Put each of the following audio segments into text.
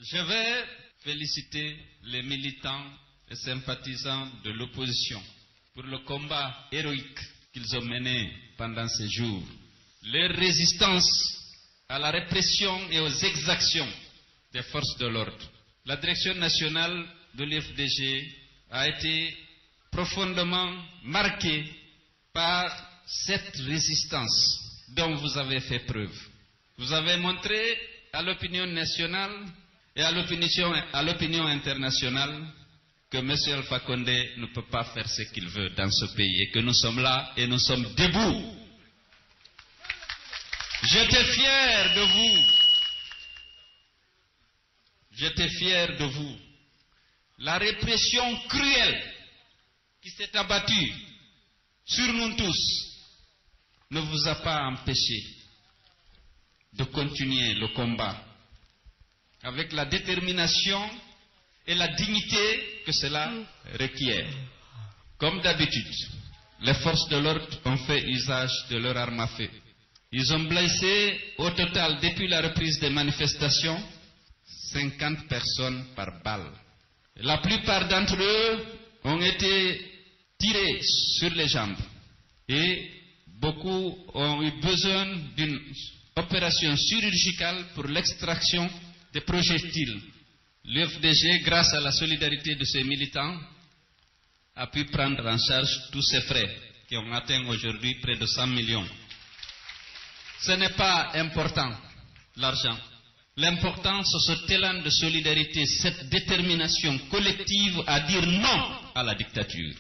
Je vais féliciter les militants et sympathisants de l'opposition pour le combat héroïque qu'ils ont mené pendant ces jours. Leur résistance à la répression et aux exactions des forces de l'ordre. La direction nationale de l'UFDG a été profondément marquée par cette résistance dont vous avez fait preuve. Vous avez montré à l'opinion nationale et à l'opinion internationale que M. Alpha Condé ne peut pas faire ce qu'il veut dans ce pays et que nous sommes là et nous sommes debout. J'étais fier de vous. J'étais fier de vous. La répression cruelle qui s'est abattue sur nous tous ne vous a pas empêché de continuer le combat avec la détermination et la dignité que cela requiert. Comme d'habitude, les forces de l'ordre ont fait usage de leur arme à feu. Ils ont blessé au total, depuis la reprise des manifestations, 50 personnes par balle. La plupart d'entre eux ont été tirés sur les jambes et beaucoup ont eu besoin d'une opération chirurgicale pour l'extraction des projectiles. L'UFDG, grâce à la solidarité de ses militants, a pu prendre en charge tous ces frais qui ont atteint aujourd'hui près de 100 millions. Ce n'est pas important, l'argent. L'important, c'est cet élan de solidarité, cette détermination collective à dire non à la dictature.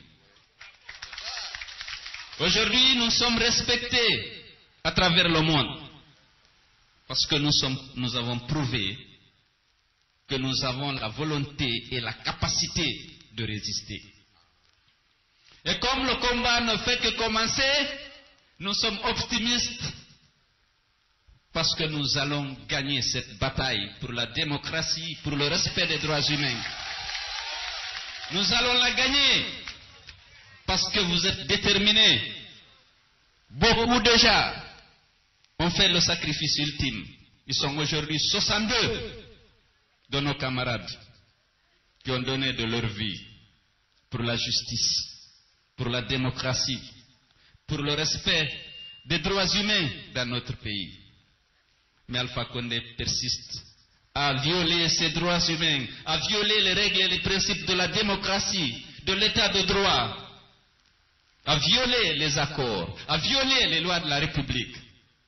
Aujourd'hui, nous sommes respectés à travers le monde parce que nous avons prouvé que nous avons la volonté et la capacité de résister. Et comme le combat ne fait que commencer, nous sommes optimistes parce que nous allons gagner cette bataille pour la démocratie, pour le respect des droits humains. Nous allons la gagner parce que vous êtes déterminés. Beaucoup déjà ont fait le sacrifice ultime. Ils sont aujourd'hui 62 de nos camarades qui ont donné de leur vie pour la justice, pour la démocratie, pour le respect des droits humains dans notre pays. Mais Alpha Condé persiste à violer ces droits humains, à violer les règles et les principes de la démocratie, de l'état de droit, à violer les accords, à violer les lois de la République.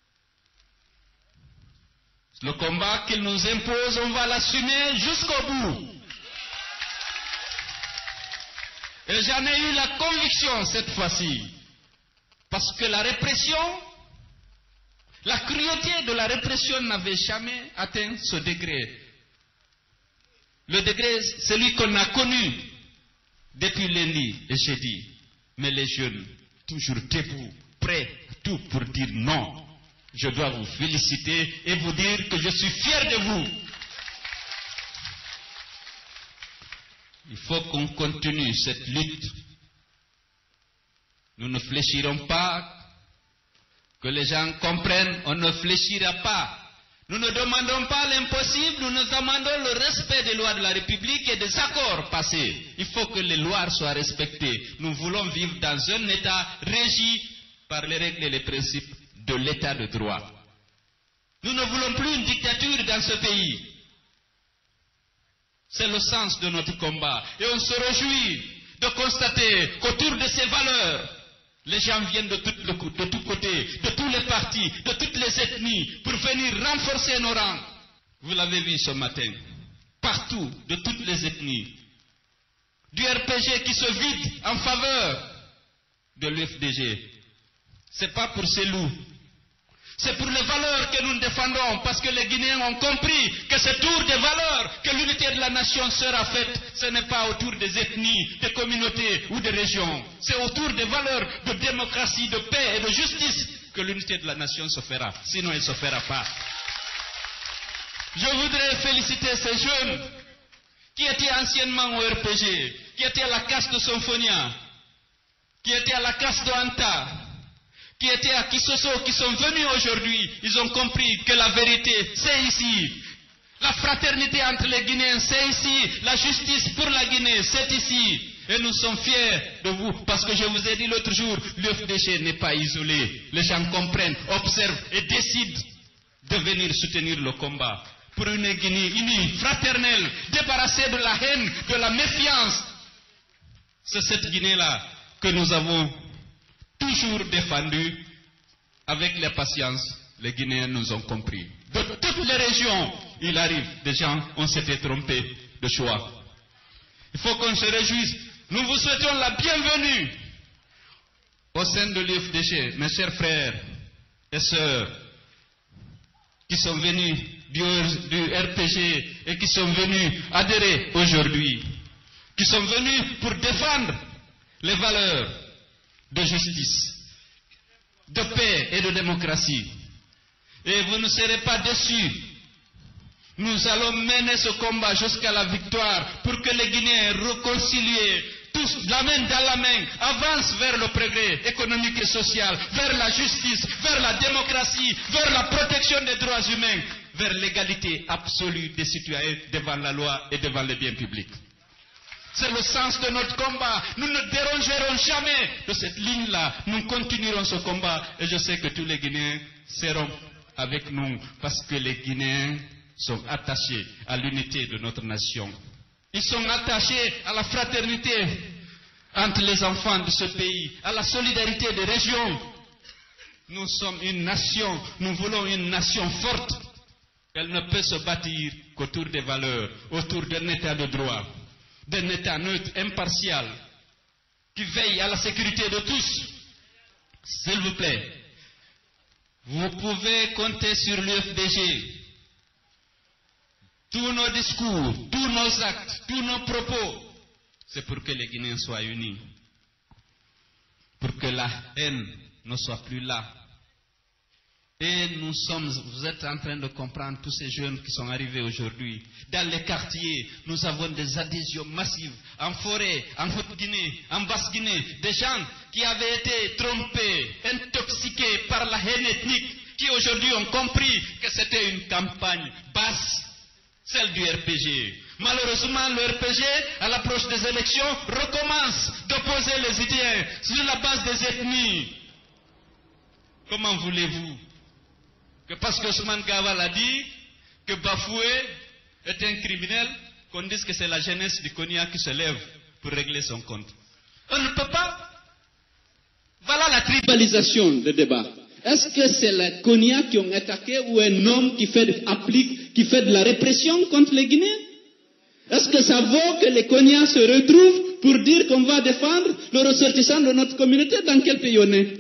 Le combat qu'il nous impose, on va l'assumer jusqu'au bout. Et j'en ai eu la conviction cette fois-ci, parce que la répression, la cruauté de la répression n'avait jamais atteint ce degré. Le degré, celui qu'on a connu depuis lundi et jeudi. Mais les jeunes, toujours debout, prêts, tout pour dire non. Je dois vous féliciter et vous dire que je suis fier de vous. Il faut qu'on continue cette lutte. Nous ne fléchirons pas. Que les gens comprennent, on ne fléchira pas. Nous ne demandons pas l'impossible, nous demandons le respect des lois de la République et des accords passés. Il faut que les lois soient respectées. Nous voulons vivre dans un État régi par les règles et les principes de l'État de droit. Nous ne voulons plus une dictature dans ce pays. C'est le sens de notre combat. Et on se réjouit de constater qu'autour de ces valeurs, les gens viennent de tous côtés, de tous les partis, de toutes les ethnies, pour venir renforcer nos rangs. Vous l'avez vu ce matin, partout, de toutes les ethnies. Du RPG qui se vide en faveur de l'UFDG. Ce n'est pas pour ces loups. C'est pour les valeurs que nous défendons, parce que les Guinéens ont compris que c'est autour des valeurs que l'unité de la nation sera faite. Ce n'est pas autour des ethnies, des communautés ou des régions. C'est autour des valeurs de démocratie, de paix et de justice que l'unité de la nation se fera. Sinon, elle ne se fera pas. Je voudrais féliciter ces jeunes qui étaient anciennement au RPG, qui étaient à la casse de Symphonia, qui étaient à la casse de Anta, qui étaient à Kisoso, qui sont venus aujourd'hui. Ils ont compris que la vérité, c'est ici. La fraternité entre les Guinéens, c'est ici. La justice pour la Guinée, c'est ici. Et nous sommes fiers de vous, parce que je vous ai dit l'autre jour, l'UFDG n'est pas isolé. Les gens comprennent, observent et décident de venir soutenir le combat pour une Guinée unie, fraternelle, débarrassée de la haine, de la méfiance. C'est cette Guinée-là que nous avons toujours défendue avec la patience. Les Guinéens nous ont compris. De toutes les régions, il arrive, des gens ont s'était trompés de choix. Il faut qu'on se réjouisse. Nous vous souhaitons la bienvenue au sein de l'UFDG, mes chers frères et sœurs, qui sont venus du RPG et qui sont venus adhérer aujourd'hui, qui sont venus pour défendre les valeurs de justice, de paix et de démocratie. Et vous ne serez pas déçus. Nous allons mener ce combat jusqu'à la victoire pour que les Guinéens réconciliés, tous la main dans la main, avancent vers le progrès économique et social, vers la justice, vers la démocratie, vers la protection des droits humains, vers l'égalité absolue des citoyens devant la loi et devant les biens publics. C'est le sens de notre combat. Nous ne dérogerons jamais de cette ligne-là. Nous continuerons ce combat et je sais que tous les Guinéens seront avec nous parce que les Guinéens sont attachés à l'unité de notre nation. Ils sont attachés à la fraternité entre les enfants de ce pays, à la solidarité des régions. Nous sommes une nation, nous voulons une nation forte. Elle ne peut se bâtir qu'autour des valeurs, autour d'un état de droit, d'un état neutre, impartial, qui veille à la sécurité de tous. S'il vous plaît, vous pouvez compter sur l'UFDG. Tous nos discours, tous nos actes, tous nos propos, c'est pour que les Guinéens soient unis. Pour que la haine ne soit plus là. Et vous êtes en train de comprendre tous ces jeunes qui sont arrivés aujourd'hui. Dans les quartiers, nous avons des adhésions massives. En forêt, en Haute-Guinée, en Basse-Guinée. Des gens qui avaient été trompés, intoxiqués par la haine ethnique, qui aujourd'hui ont compris que c'était une campagne basse. Celle du RPG. Malheureusement, le RPG, à l'approche des élections, recommence d'opposer les idées sur la base des ethnies. Comment voulez-vous que parce que Ousmane Gawal a dit que Bafoué est un criminel, qu'on dise que c'est la jeunesse du Konya qui se lève pour régler son compte? On ne peut pas. Voilà la tribalisation de débat. Est-ce que c'est les Konya qui ont attaqué ou un homme qui fait de la répression contre les Guinéens? Est-ce que ça vaut que les Konya se retrouvent pour dire qu'on va défendre le ressortissant de notre communauté? Dans quel pays on est?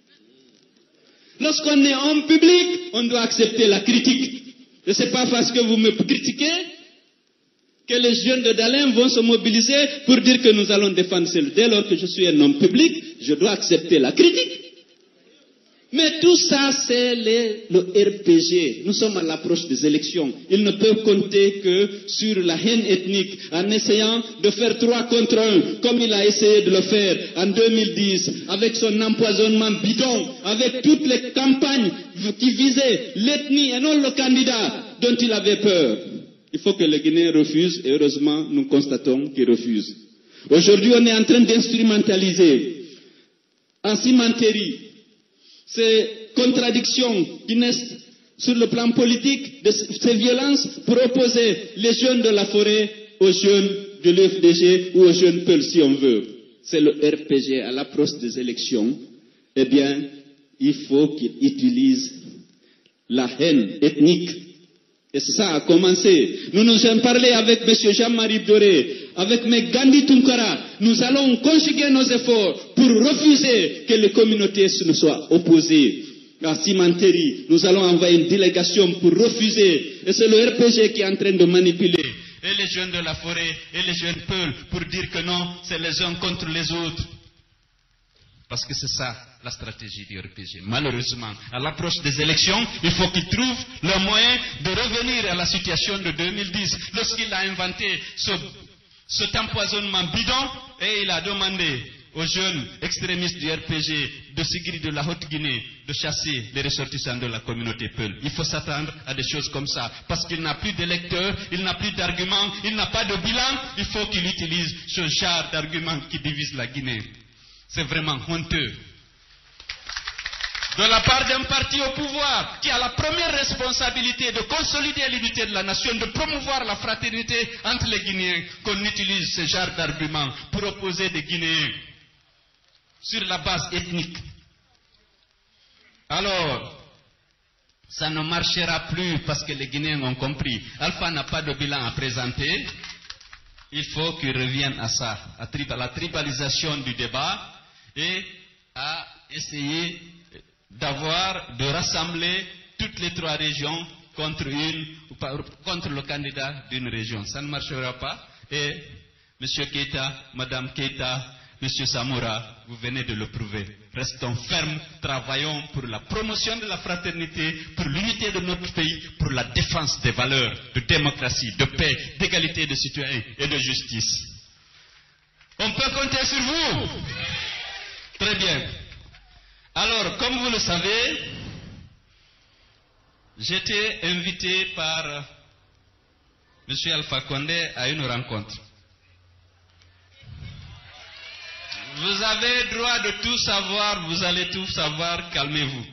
Lorsqu'on est homme public, on doit accepter la critique. Et ce n'est pas parce que vous me critiquez que les jeunes de Dalem vont se mobiliser pour dire que nous allons défendre celle. Dès lors que je suis un homme public, je dois accepter la critique. Mais tout ça, c'est le RPG. Nous sommes à l'approche des élections. Ils ne peuvent compter que sur la haine ethnique, en essayant de faire 3 contre 1, comme il a essayé de le faire en 2010, avec son empoisonnement bidon, avec toutes les campagnes qui visaient l'ethnie et non le candidat dont il avait peur. Il faut que les Guinéens refusent, et heureusement, nous constatons qu'ils refusent. Aujourd'hui, on est en train d'instrumentaliser en cimenterie ces contradictions qui naissent sur le plan politique, de ces violences pour opposer les jeunes de la forêt aux jeunes de l'UFDG ou aux jeunes Peuls, si on veut. C'est le RPG à l'approche des élections. Eh bien, il faut qu'il utilise la haine ethnique. Et ça a commencé. Nous nous avons parlé avec M. Jean-Marie Doré, avec M. Gandhi Tunkara. Nous allons conjuguer nos efforts pour refuser que les communautés ne soient opposées. À Cimenterie, nous allons envoyer une délégation pour refuser. Et c'est le RPG qui est en train de manipuler. Et les jeunes de la forêt et les jeunes Peuls pour dire que non, c'est les uns contre les autres. Parce que c'est ça la stratégie du RPG. Malheureusement, à l'approche des élections, il faut qu'ils trouvent le moyen de revenir à la situation de 2010, lorsqu'il a inventé cet empoisonnement bidon, et il a demandé aux jeunes extrémistes du RPG de Sigri de la Haute-Guinée de chasser les ressortissants de la communauté Peul. Il faut s'attendre à des choses comme ça. Parce qu'il n'a plus d'électeurs, il n'a plus d'arguments, il n'a pas de bilan. Il faut qu'il utilise ce genre d'arguments qui divise la Guinée. C'est vraiment honteux. De la part d'un parti au pouvoir qui a la première responsabilité de consolider l'unité de la nation, de promouvoir la fraternité entre les Guinéens, qu'on utilise ce genre d'arguments pour opposer des Guinéens sur la base ethnique. Alors, ça ne marchera plus parce que les Guinéens ont compris. Alpha n'a pas de bilan à présenter. Il faut qu'il revienne à ça, à la tribalisation du débat et à essayer de rassembler toutes les 3 régions contre le candidat d'une région. Ça ne marchera pas. Et M. Keïta, Mme Keïta, M. Samoura, vous venez de le prouver. Restons fermes, travaillons pour la promotion de la fraternité, pour l'unité de notre pays, pour la défense des valeurs de démocratie, de paix, d'égalité de citoyens et de justice. On peut compter sur vous? Très bien. Alors, comme vous le savez, j'étais invité par M. Alpha Condé à une rencontre. Vous avez droit de tout savoir, vous allez tout savoir, calmez-vous.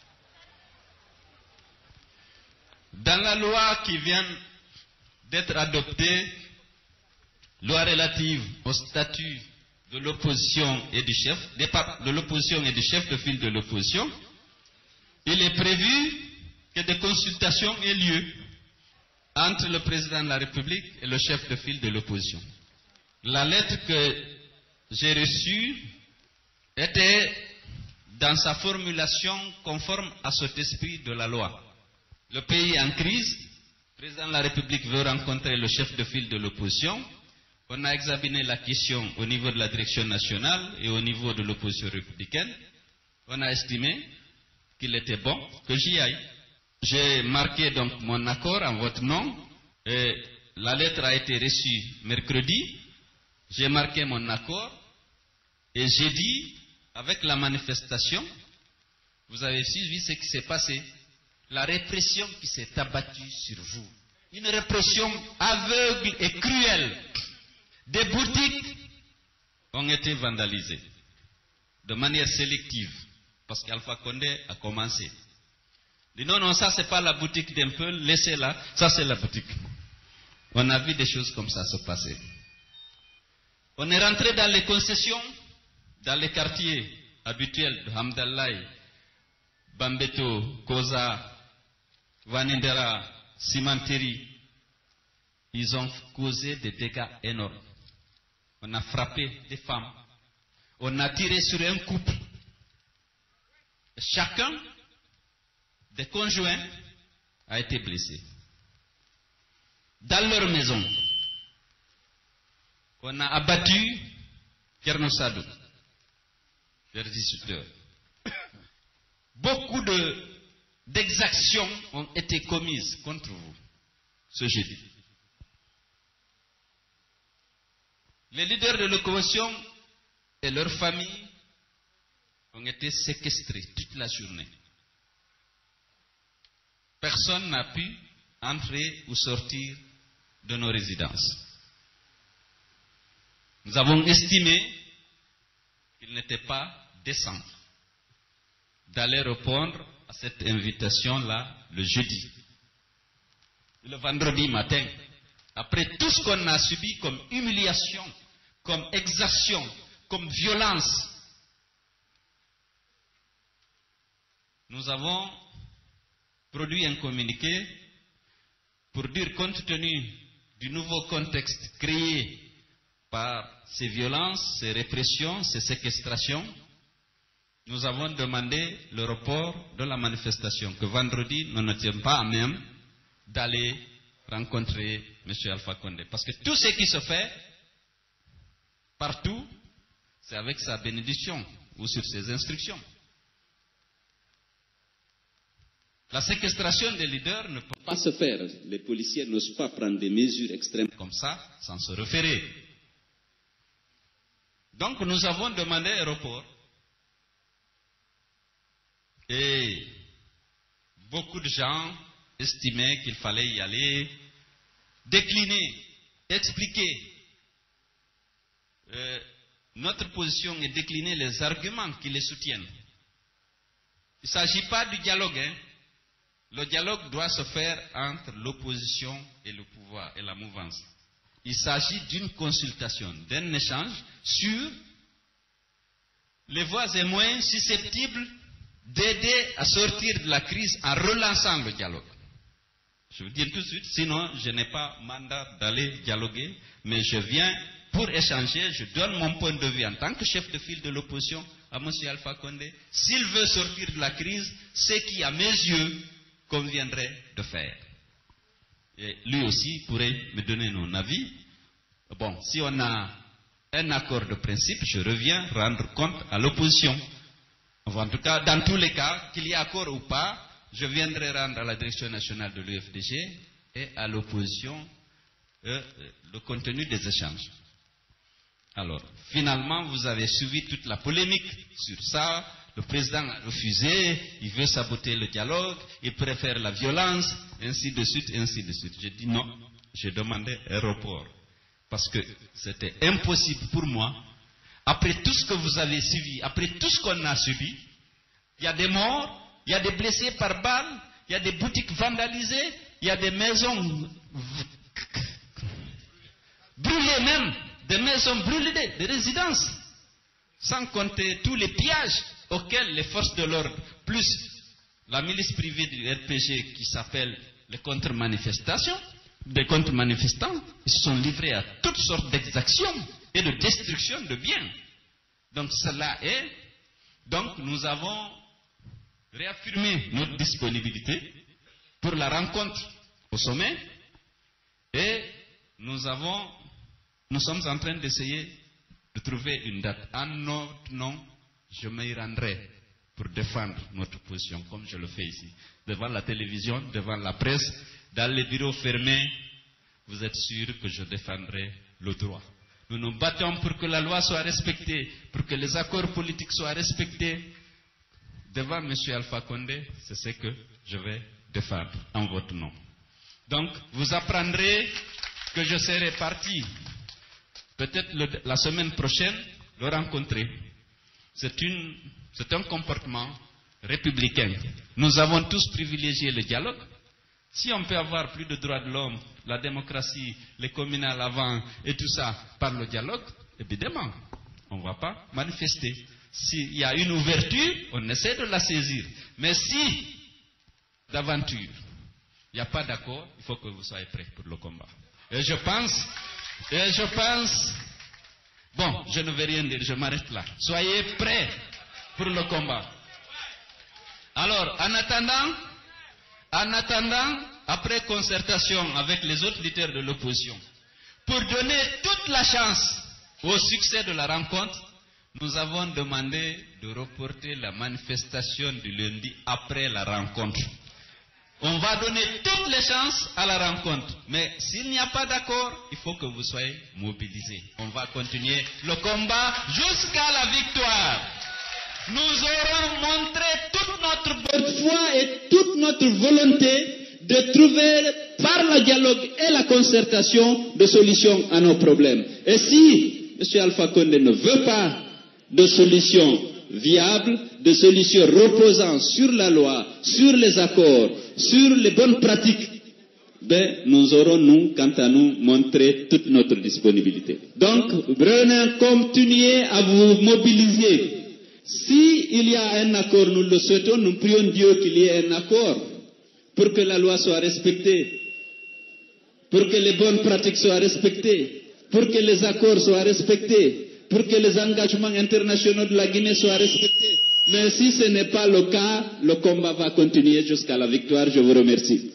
Dans la loi qui vient d'être adoptée, loi relative au statut de l'opposition et du chef, de file de l'opposition, il est prévu que des consultations aient lieu entre le président de la République et le chef de file de l'opposition. La lettre que j'ai reçue était dans sa formulation conforme à cet esprit de la loi. Le pays est en crise, le président de la République veut rencontrer le chef de file de l'opposition. On a examiné la question au niveau de la direction nationale et au niveau de l'opposition républicaine. On a estimé qu'il était bon que j'y aille. J'ai marqué donc mon accord en votre nom. Et la lettre a été reçue mercredi. J'ai marqué mon accord. Et j'ai dit, avec la manifestation, vous avez suivi ce qui s'est passé. La répression qui s'est abattue sur vous. Une répression aveugle et cruelle. Des boutiques ont été vandalisées de manière sélective parce qu'Alpha Condé a commencé. Il dit non, ça c'est pas la boutique d'un peu, laissez-la, ça c'est la boutique. On a vu des choses comme ça se passer. On est rentré dans les concessions, dans les quartiers habituels de Hamdallaï, Bambeto, Koza, Vanindera, Simanteri. Ils ont causé des dégâts énormes. On a frappé des femmes. On a tiré sur un couple. Chacun des conjoints a été blessé. Dans leur maison, on a abattu Kernosadou vers 18 heures. Beaucoup d'exactions ont été commises contre vous ce jeudi. Les leaders de l'opposition et leurs familles ont été séquestrés toute la journée. Personne n'a pu entrer ou sortir de nos résidences. Nous avons estimé qu'il n'était pas décent d'aller répondre à cette invitation-là le jeudi. Le vendredi matin, après tout ce qu'on a subi comme humiliation, comme exaction, comme violence, nous avons produit un communiqué pour dire, compte tenu du nouveau contexte créé par ces violences, ces répressions, ces séquestrations, nous avons demandé le report de la manifestation, que vendredi, nous n'étions pas à même d'aller rencontrer M. Alpha Condé. Parce que tout ce qui se fait partout, c'est avec sa bénédiction ou sur ses instructions. La séquestration des leaders ne peut pas se faire. Les policiers n'osent pas prendre des mesures extrêmes comme ça, sans se référer. Donc nous avons demandé un report Et beaucoup de gens estimaient qu'il fallait y aller, décliner, expliquer notre position et décliner les arguments qui les soutiennent. Il ne s'agit pas du dialogue. Le dialogue doit se faire entre l'opposition et le pouvoir et la mouvance. Il s'agit d'une consultation, d'un échange sur les voies et moyens susceptibles d'aider à sortir de la crise en relançant le dialogue. Je vous dis tout de suite, sinon je n'ai pas mandat d'aller dialoguer, mais je viens pour échanger, je donne mon point de vue en tant que chef de file de l'opposition à M. Alpha Condé. S'il veut sortir de la crise, c'est qui, à mes yeux, conviendrait de faire. Et lui aussi pourrait me donner mon avis. Bon, si on a un accord de principe, je reviens rendre compte à l'opposition. En tout cas, dans tous les cas, qu'il y ait accord ou pas, je viendrai rendre à la direction nationale de l'UFDG et à l'opposition le contenu des échanges. Alors, finalement, vous avez suivi toute la polémique sur ça. Le président a refusé, il veut saboter le dialogue, il préfère la violence, ainsi de suite, ainsi de suite. J'ai dit non, j'ai demandé un report. Parce que c'était impossible pour moi. Après tout ce que vous avez suivi, après tout ce qu'on a subi, il y a des morts, il y a des blessés par balle, il y a des boutiques vandalisées, il y a des maisons brûlées même, des maisons brûlées, des résidences. Sans compter tous les pillages auxquels les forces de l'ordre, plus la milice privée du RPG qui s'appelle les contre-manifestations, des contre-manifestants, ils se sont livrés à toutes sortes d'exactions et de destruction de biens. Donc cela est, donc nous avons réaffirmé notre disponibilité pour la rencontre au sommet et nous sommes en train d'essayer de trouver une date. En notre nom, je m'y rendrai pour défendre notre position, comme je le fais ici, devant la télévision, devant la presse, dans les bureaux fermés. Vous êtes sûr que je défendrai le droit. Nous nous battons pour que la loi soit respectée, pour que les accords politiques soient respectés. Devant M. Alpha Condé, c'est ce que je vais défendre en votre nom. Donc, vous apprendrez que je serai parti, peut-être la semaine prochaine, le rencontrer. C'est un comportement républicain. Nous avons tous privilégié le dialogue. Si on peut avoir plus de droits de l'homme, la démocratie, les communales avant et tout ça par le dialogue, évidemment, on ne va pas manifester. S'il y a une ouverture, on essaie de la saisir. Mais si, d'aventure, il n'y a pas d'accord, il faut que vous soyez prêts pour le combat. Et je pense, bon, je ne vais rien dire, je m'arrête là. Soyez prêts pour le combat. Alors, en attendant, après concertation avec les autres leaders de l'opposition, pour donner toute la chance au succès de la rencontre, nous avons demandé de reporter la manifestation du lundi après la rencontre. On va donner toutes les chances à la rencontre. Mais s'il n'y a pas d'accord, il faut que vous soyez mobilisés. On va continuer le combat jusqu'à la victoire. Nous aurons montré toute notre bonne foi et toute notre volonté de trouver par le dialogue et la concertation des solutions à nos problèmes. Et si M. Alpha Condé ne veut pas de solutions viables, de solutions reposant sur la loi, sur les accords, sur les bonnes pratiques, ben, nous aurons, nous, quant à nous, montré toute notre disponibilité. Donc, Brunet, continuez à vous mobiliser. S'il y a un accord, nous le souhaitons, nous prions Dieu qu'il y ait un accord pour que la loi soit respectée, pour que les bonnes pratiques soient respectées, pour que les accords soient respectés, pour que les engagements internationaux de la Guinée soient respectés. Mais si ce n'est pas le cas, le combat va continuer jusqu'à la victoire. Je vous remercie.